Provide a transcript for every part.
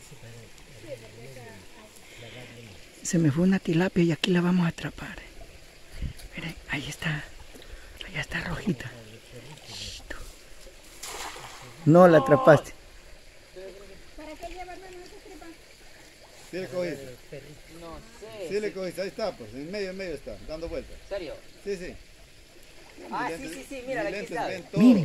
Se me fue una tilapia y aquí la vamos a atrapar. Miren, ahí está. Allá está rojita. No la atrapaste. ¿Para qué llevarme esa tripa? Sí le cogiste. No sé. Sí le cogiste, ahí está, pues, en medio está, dando vueltas. ¿En serio? Sí, sí. Ah, sí, mira, aquí está. Miren.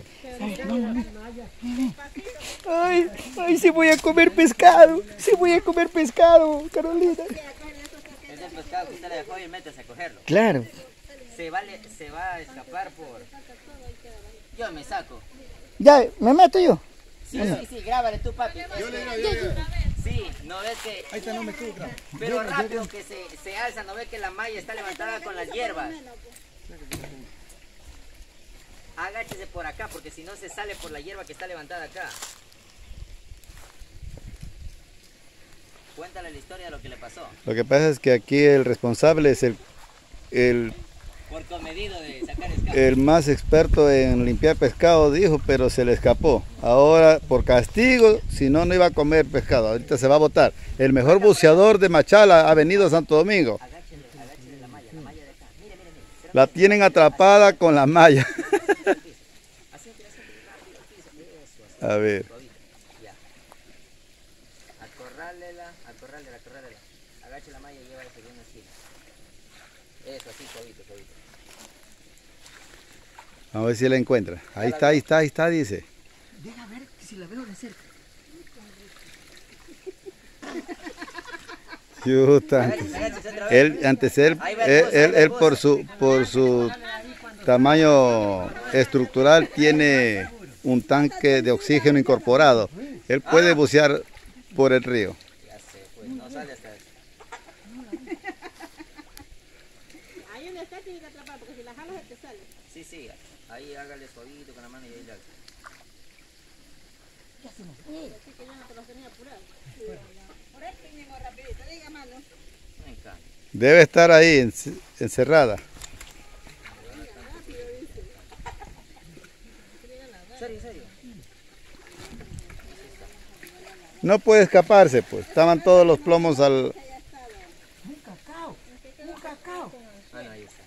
Ay, ay, sí voy a comer pescado. Sí voy a comer pescado, Carolina. Es el pescado que usted le dejó y métese a cogerlo. Claro. Se va a escapar por... Yo me saco. Ya, ¿me meto yo? Sí, grábale tú, papi. Yo le grabo. Sí, no ves que... Ahí está, no me cubra. Pero rápido que se alza, no ves que la malla está levantada con las hierbas. Agáchese por acá, porque si no se sale por la hierba que está levantada acá. Cuéntale la historia de lo que le pasó. Lo que pasa es que aquí el responsable es Por comedido de sacar escape. el más experto en limpiar pescado, dijo, pero se le escapó. Ahora, por castigo, si no, no iba a comer pescado. Ahorita se va a botar. El mejor buceador de Machala ha venido a Santo Domingo. Agáchele la malla de acá. Mire. La tienen atrapada con la malla. A ver. Ya. Acorrálela. Agache la malla y lleva ese bien así. Eso, así, suavito. Vamos a ver si la encuentra. Ahí está, dice. Deja ver si la veo de cerca. Él por su tamaño estructural tiene un tanque de oxígeno incorporado. Él puede bucear por el río. Ya sé, pues no sale hasta eso. Ahí donde está tiene que atrapar, porque si la jalas se te sale. Sí, ahí hágale suavito con la mano y ahí la... Así que yo no te los tenía apurado. Por eso venimos rapidito, diga mano. Venga. Debe estar ahí encerrada. ¿Serio? No puede escaparse, pues. Estaban todos los plomos al... Un cacao. Bueno, ahí está.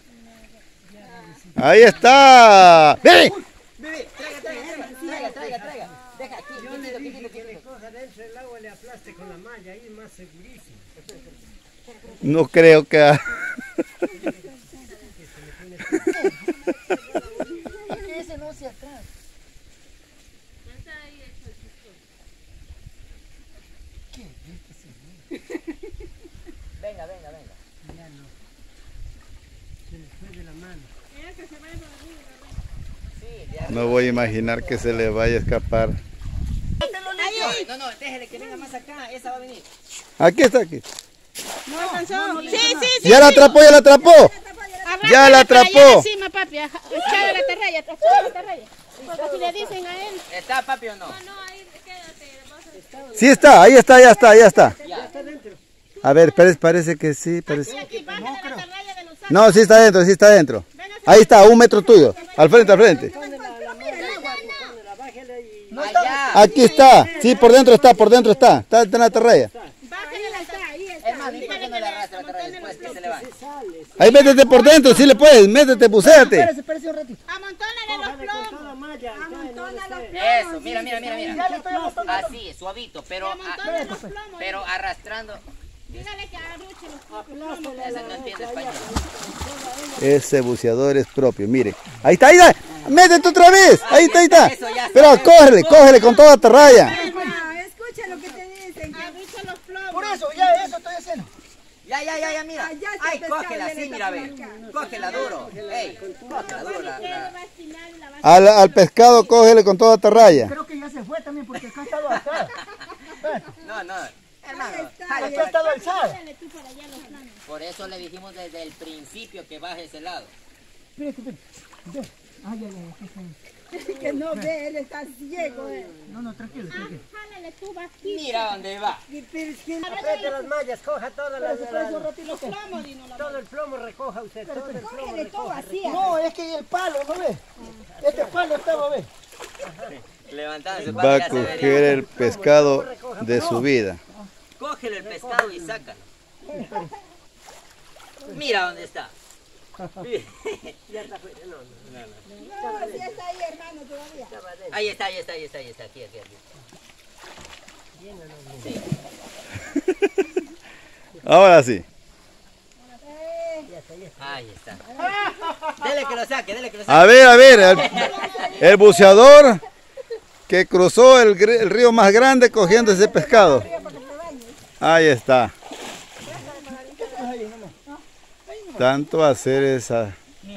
¡Ahí está! ¡Bebe! Bebé, traiga. Deja aquí, Que le coja dentro del agua y le aplaste con la malla, ahí es más segurísimo. No creo que... Ese no hacia atrás. Venga. Ya no. Se le fue de la mano. Sí, ya. No voy a imaginar que se le vaya a escapar. No, déjele que venga más acá, esa va a venir. Aquí está, aquí. No alcanzó. Sí. ¡Ya la atrapó! ¡Ya la atrapó! Encima, papi. Echale la terraya. Así le dicen a él. ¿Está, papi, o no? No, ahí quédate. Sí está, ahí está. Ya. A ver, parece que sí, parece. Aquí, bájale la terraya de los árboles. No, sí está dentro. Ahí está, a 1 metro tuyo. Al frente. Bájale y... Allá. Aquí está. Sí, por dentro está. Está en la aterraya. Bájale la terraya. Ahí está. Es más, ¿por qué no le arrastra la terraya después que se levante? Ahí métete por dentro, sí le puedes. Métete, bucéate. Espérese un ratito. Amontónale los Con toda plomos. malla, Amontónale los Eso, mira. Así, suavito, Amontónale los plomos. pero arrastrando. Dígale que arruche los plomos. Ese no entiende español. Ese buceador es propio, mire. Ahí está. Métete otra vez. Ahí está. Eso ya está. Pero cógele con toda aterraya. Escucha lo que te dicen. Arruche los plomos. Por eso, ya eso estoy haciendo. Ya, mira. Ay, cógela así, mira, ve. Cógela duro. Ey, cógela duro. Al pescado cógele con toda aterraya. Creo que ya se fue también porque acá ha estado alzada. No, hermano. Aquí ha estado alzada. Por eso le dijimos desde el principio que baje ese lado. Espérate. Ay, aquí está. Que no ve, él está ciego. No, tranquilo. Jálale tú bajito. Mira dónde va. apriete las mallas, coja todas las... Los plomos, Dino. Todo el plomo recoja usted, todo el plomo recoja. No, es que el palo, ¿no ves? Este palo estaba, ¿ves? Levantándose Va a coger el pescado de su vida. Cógelo el pescado y sácalo. Mira dónde está. Ya está fuera, no. No, sí está ahí, hermano, todavía. Estaba adentro. Ahí está, aquí. Llénalo bien. Sí. Ahora sí. Ya está. Ahí está. Dele que lo saque. A ver, el buceador que cruzó el río más grande cogiendo ese pescado. Ahí está. Tanto hacer esa...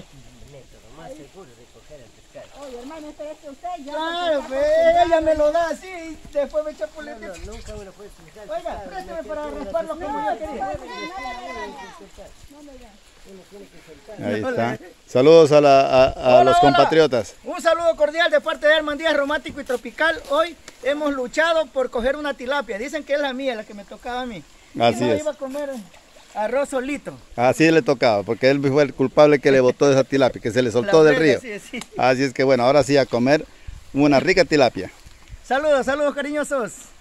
Oye, hermano, este es usted. Ya Claro, pues, ella me lo da así y después me echa por el No, nunca uno puede explicar. Oiga, préstame para raspar los que yo quería. Ahí está. Saludos a los compatriotas. Un saludo cordial de parte de Herman Díaz, romántico y tropical. Hoy hemos luchado por coger una tilapia. Dicen que es la mía, la que me tocaba a mí. Así Y no es. iba a comer arroz solito. Así le tocaba, porque él fue el culpable que le botó esa tilapia, que se le soltó del río. Sí. Así es que bueno, ahora sí a comer una rica tilapia. Saludos, saludos cariñosos.